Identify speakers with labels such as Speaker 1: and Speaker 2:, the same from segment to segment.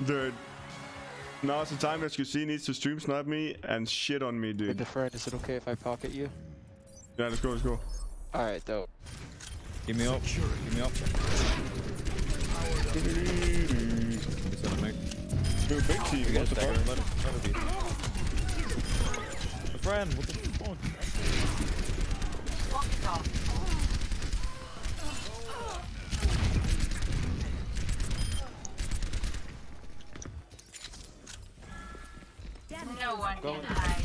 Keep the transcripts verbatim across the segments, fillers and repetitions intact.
Speaker 1: Dude. Now's the time that you see needs to stream snipe me and shit on me, dude.
Speaker 2: With the friend, is it okay if I pocket you?
Speaker 1: Yeah, let's go, let's go.
Speaker 2: Alright, dope.
Speaker 3: Give me up. Give me up.
Speaker 1: Dude, big team, what the fuck?
Speaker 3: Let it, let it be. A friend, what the fuck?
Speaker 4: No one can hide.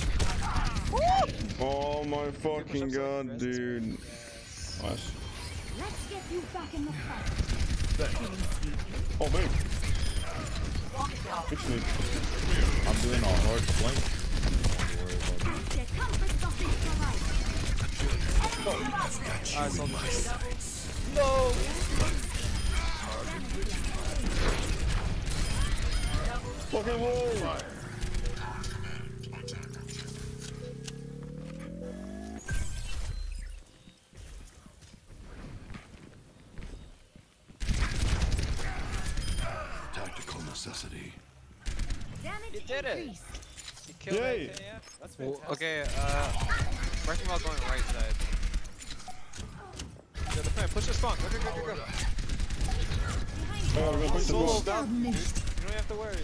Speaker 1: Oh my fucking god, dude. Nice.
Speaker 4: Let's get you back in the fight.
Speaker 1: Oh, big. Big sneak.
Speaker 3: I'm doing a hard flank.
Speaker 2: Alright, so
Speaker 1: No! Fucking wall!
Speaker 5: Tactical necessity.
Speaker 2: you did it! You killed
Speaker 1: Yay.
Speaker 2: it, yeah? That's
Speaker 6: Well,
Speaker 2: fantastic.
Speaker 6: okay, uh, first of all, going right side.
Speaker 2: Yeah, the friend, push the spawn. Go, go, go, go, go.
Speaker 1: Oh, we're gonna push the
Speaker 2: Solo
Speaker 1: ball.
Speaker 2: down. You don't have to worry.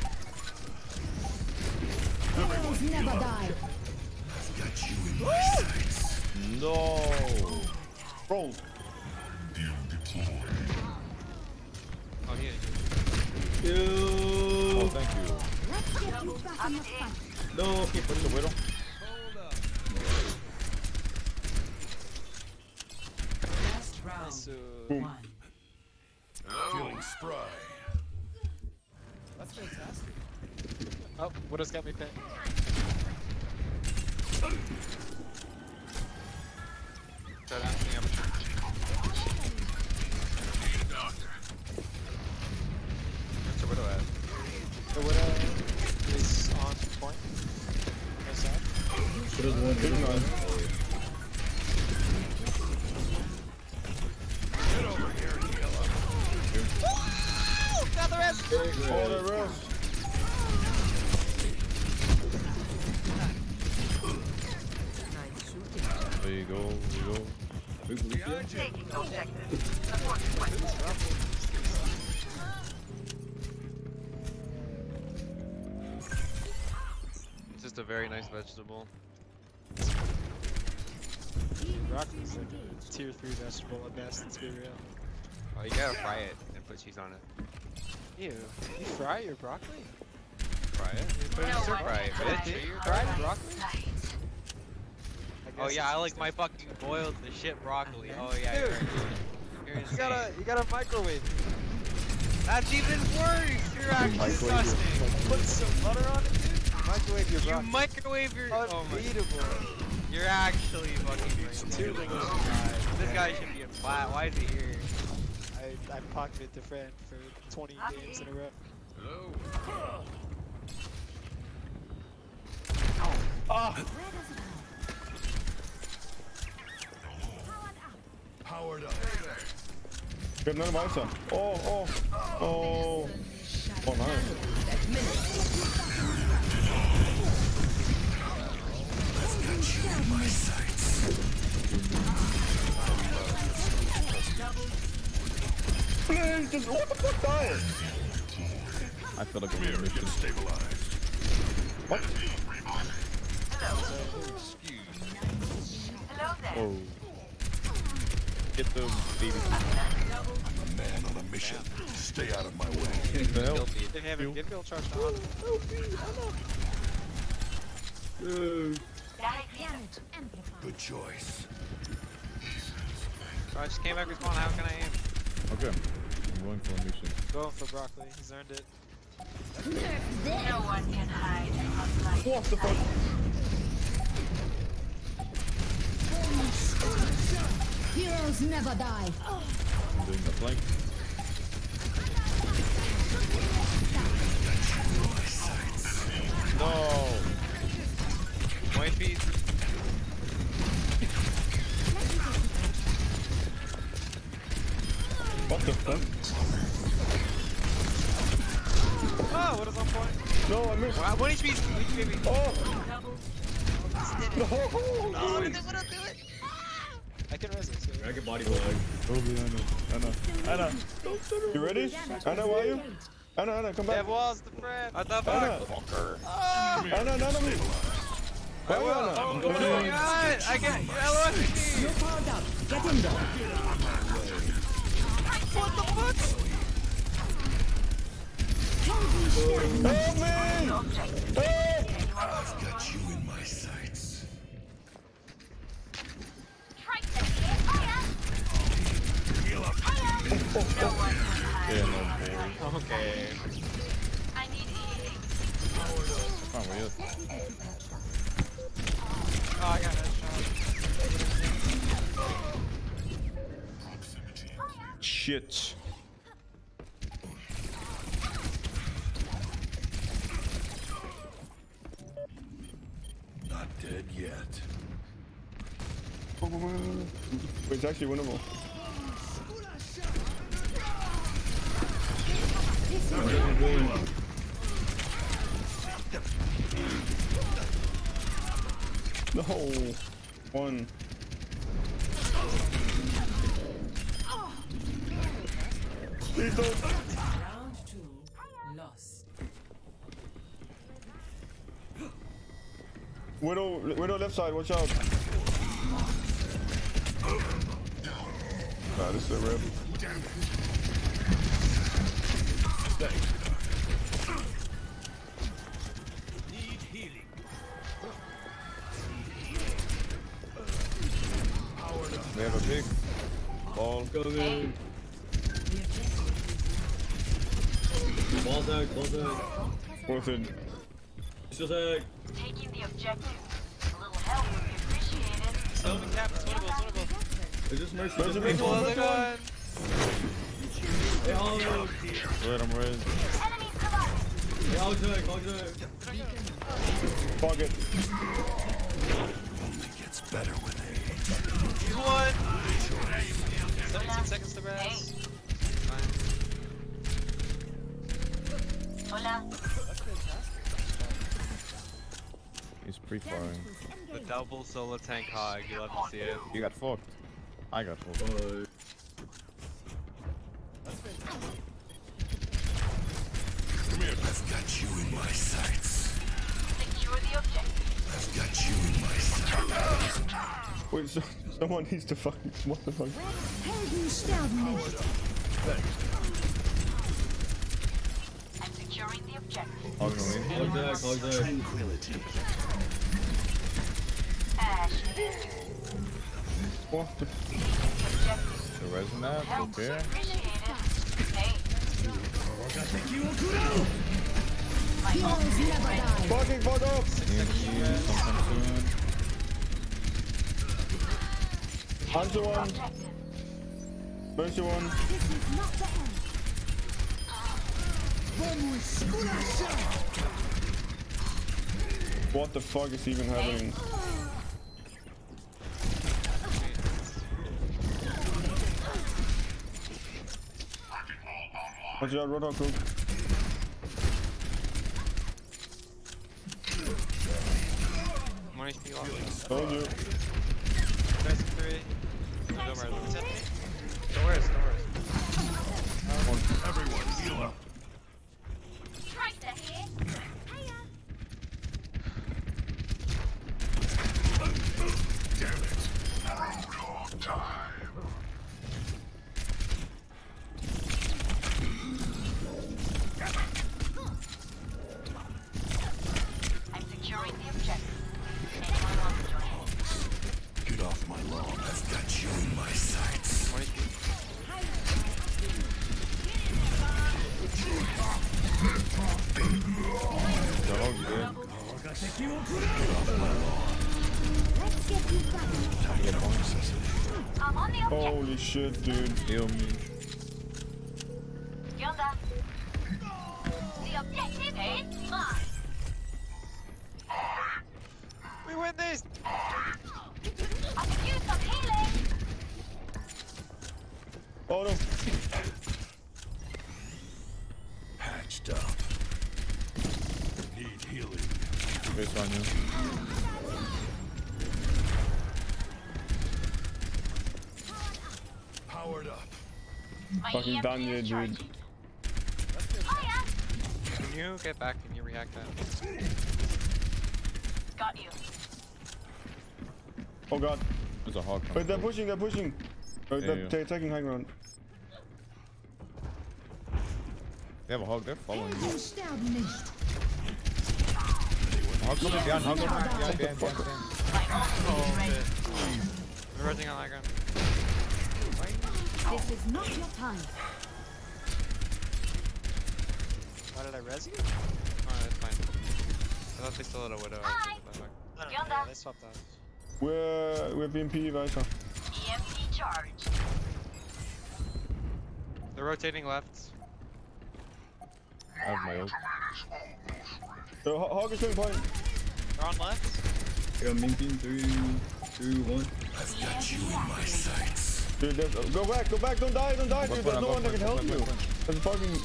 Speaker 4: Heroes never die.
Speaker 5: Got you in my sights.
Speaker 3: No!
Speaker 1: Roll.
Speaker 6: Oh, he is.
Speaker 3: Oh, thank you.
Speaker 4: Let's get you back in the fight.
Speaker 3: No, keep push the widow.
Speaker 7: Last round.
Speaker 2: So,
Speaker 7: One.
Speaker 5: Feeling spry.
Speaker 2: that's fantastic. Oh, what has got me pinned?
Speaker 6: Try to hang up. Where's the widow at?
Speaker 2: The widow is on point. No side.
Speaker 1: Big nine.
Speaker 2: Got the rest!
Speaker 1: Oh, the rest.
Speaker 3: There you go, there you go.
Speaker 4: Taking objective. Support request.
Speaker 6: It's just a very nice vegetable.
Speaker 2: Broccoli's like a tier three vegetable at best, let's be real.
Speaker 6: Oh, you gotta fry it and put cheese on it.
Speaker 2: Ew, you fry your broccoli?
Speaker 6: Fry it? You put it in
Speaker 4: No
Speaker 6: stir
Speaker 4: one
Speaker 6: fry it,
Speaker 4: can
Speaker 6: bitch.
Speaker 4: hide.
Speaker 2: You fried broccoli?
Speaker 4: Sight.
Speaker 6: Oh yeah, I like my fucking boiled the shit broccoli. Oh yeah,
Speaker 2: Dude.
Speaker 6: you're, you're
Speaker 2: You
Speaker 6: insane.
Speaker 2: gotta, you gotta microwave it.
Speaker 6: That's even worse! You're actually disgusting!
Speaker 2: Put some butter on it, dude. Microwave your
Speaker 6: You
Speaker 2: broccoli.
Speaker 6: microwave your- oh my-
Speaker 2: Unbeatable.
Speaker 6: You're actually fucking crazy.
Speaker 2: Two things.
Speaker 6: This guy should be a flat. Why is he here?
Speaker 2: I, I pocketed the friend for twenty games in a row.
Speaker 6: Hello?
Speaker 5: Powered up.
Speaker 1: Good, none of us. Oh, oh, oh. Oh, nice.
Speaker 5: Got you in my sights.
Speaker 1: Please, just what the fuck died?
Speaker 3: I feel like
Speaker 5: We
Speaker 3: I'm
Speaker 5: are
Speaker 3: mission.
Speaker 5: stabilized.
Speaker 1: What?
Speaker 4: Hello there.
Speaker 3: Oh. Get the baby.
Speaker 5: A man on a mission. Stay out of my way.
Speaker 3: The hell?
Speaker 2: They haven't give Bill charged on.
Speaker 4: Damage amplified.
Speaker 5: Good choice.
Speaker 6: So I just came back respawn. How can I aim?
Speaker 3: Okay. I'm going for a mission.
Speaker 2: Going for broccoli. He's earned it.
Speaker 4: No one can hide from light.
Speaker 1: What the fuck?
Speaker 4: Heroes never die.
Speaker 3: I'm doing the flank.
Speaker 6: No! White feet.
Speaker 1: What the fuck?
Speaker 6: Oh, what is on point?
Speaker 1: No, I missed.
Speaker 6: Wow, one H P. one H P, baby.
Speaker 1: Oh! No!
Speaker 6: Oh, did it, what did it, do it? I can resist. So.
Speaker 8: I get body blow.
Speaker 3: Probably Anna. Anna. Anna.
Speaker 1: You ready? Anna, where are you? Anna, Anna, come
Speaker 6: There
Speaker 1: back.
Speaker 6: was the friend. What the
Speaker 1: Anna!
Speaker 6: fuck?
Speaker 1: Anna, Anna, Anna, me. Where are you, Anna?
Speaker 6: Oh my god! I get you L O S me!
Speaker 7: You're powered up. Get in there.
Speaker 6: What the fuck?
Speaker 1: Help me! Help!
Speaker 5: I've got you in my sights.
Speaker 3: Yeah, no boy.
Speaker 6: Okay.
Speaker 4: I need healing.
Speaker 3: Come on, weird.
Speaker 6: Oh, I got that shot.
Speaker 1: Shit.
Speaker 5: Not dead yet.
Speaker 1: Wait, it's actually winnable. No. One. Please don't.
Speaker 7: Round two. Lost.
Speaker 1: Widow, Widow left side, watch out. Nah, this is a rip.
Speaker 3: We have a big ball.
Speaker 8: Go, go. Balls out, balls out.
Speaker 1: Worth it.
Speaker 8: It's just like.
Speaker 4: Taking the objective. A little help would be appreciated.
Speaker 6: Sylvan cap, swimmable, swimmable.
Speaker 8: Is this mercy?
Speaker 1: Mercy,
Speaker 8: Just
Speaker 1: mercy,
Speaker 8: mercy.
Speaker 6: People on the gun.
Speaker 8: Hey, Hollow.
Speaker 3: Red, I'm red.
Speaker 4: Enemies collide.
Speaker 8: Hey, hog tag, hog tag.
Speaker 1: Fuck it.
Speaker 5: Only gets better with age.
Speaker 6: He's one. seventeen seconds to rest.
Speaker 4: Hola.
Speaker 3: He's pre-firing.
Speaker 6: The double solo tank hog. You love to see it.
Speaker 3: You got fucked. I got fucked.
Speaker 8: Uh,
Speaker 5: Come here. I've got you in my sights.
Speaker 4: Secure the objective.
Speaker 5: I've got you in my sights.
Speaker 1: Wait, so, someone needs to fucking. What the fuck?
Speaker 4: I'm securing the objective.
Speaker 3: Hog no win.
Speaker 8: hog tag, hog tag.
Speaker 4: Ash.
Speaker 1: What the?
Speaker 4: The objective.
Speaker 3: The resonate,
Speaker 4: Help
Speaker 3: okay.
Speaker 4: appreciated. Hey.
Speaker 1: Fucking fuck up!
Speaker 3: E M P sometime soon.
Speaker 1: Answer one.
Speaker 4: Objective.
Speaker 1: Mercy one. What the fuck is even happening? Watch out, Roadhog cook.
Speaker 6: one H P lost.
Speaker 1: Told you.
Speaker 6: Nice three. Don't worry. Don't worry. Don't worry.
Speaker 5: Everyone, heal up.
Speaker 4: Tracer here.
Speaker 5: Damn it. Roadhog time.
Speaker 4: I'm securing the objective. Anyone want to join?
Speaker 5: Get off my lawn. I've got you in my sights.
Speaker 6: one H P.
Speaker 3: The hog's good.
Speaker 4: I'm on the objective.
Speaker 1: Holy shit, dude.
Speaker 3: Heal me.
Speaker 4: ¿Qué onda? The objective is mine.
Speaker 6: We win this.
Speaker 4: I could use some healing.
Speaker 1: Oh no.
Speaker 5: Patched up. Powered up.
Speaker 4: My
Speaker 1: Fucking
Speaker 4: E M P
Speaker 1: Daniel,
Speaker 4: is
Speaker 1: dude.
Speaker 4: charging.
Speaker 2: That's fantastic.
Speaker 6: Can you get back? Can you react that?
Speaker 4: Got you.
Speaker 1: Oh god.
Speaker 3: There's a hog coming.
Speaker 1: Wait, they're pushing, they're pushing. Oh,
Speaker 3: Yeah,
Speaker 1: they're,
Speaker 3: yeah.
Speaker 1: they're taking high ground.
Speaker 3: They have a hog. They're following you.
Speaker 7: Sterben nicht.
Speaker 3: Hog coming behind. Hog coming behind. Behind, behind, behind, behind.
Speaker 6: Oh shit. We're rushing on that gun.
Speaker 7: This is not your time.
Speaker 2: Why did I res you?
Speaker 6: Oh, that's fine. I thought they still had a widow.
Speaker 4: Hi.
Speaker 2: No, no,
Speaker 4: Beyond
Speaker 2: yeah,
Speaker 4: that.
Speaker 2: they swapped out.
Speaker 1: We're, we're B M P weiter.
Speaker 4: E M P charged.
Speaker 6: They're rotating left.
Speaker 3: I have my ult.
Speaker 1: Uh, Ho- Hog is going point.
Speaker 6: They're on left.
Speaker 8: Yeah, minking. Three, two, one.
Speaker 5: I've got you in my sights.
Speaker 1: Dude, there's, uh, go back, go back, don't die, don't die, dude. There's no one that can help you. There's fucking.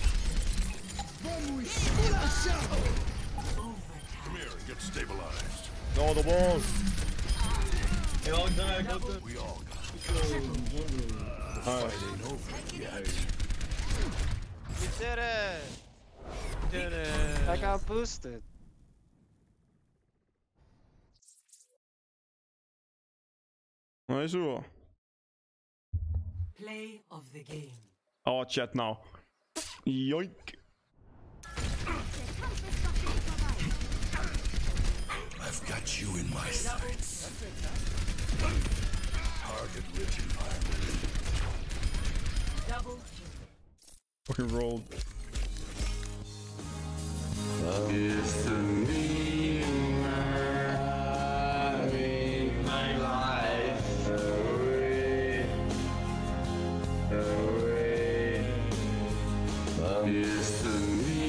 Speaker 5: Come here and get stabilized.
Speaker 3: No, the walls.
Speaker 8: Hey, hog tag, hog tag.
Speaker 5: We all got it.
Speaker 1: Alright.
Speaker 5: Ain't over yet.
Speaker 6: We did it. We did it.
Speaker 2: I got boosted.
Speaker 1: Nice. Oh,
Speaker 7: Play of the game.
Speaker 1: chat now. Yoink.
Speaker 5: I've got you in my sights. Target-rich environment.
Speaker 7: Double
Speaker 1: Fucking rolled.
Speaker 5: It's the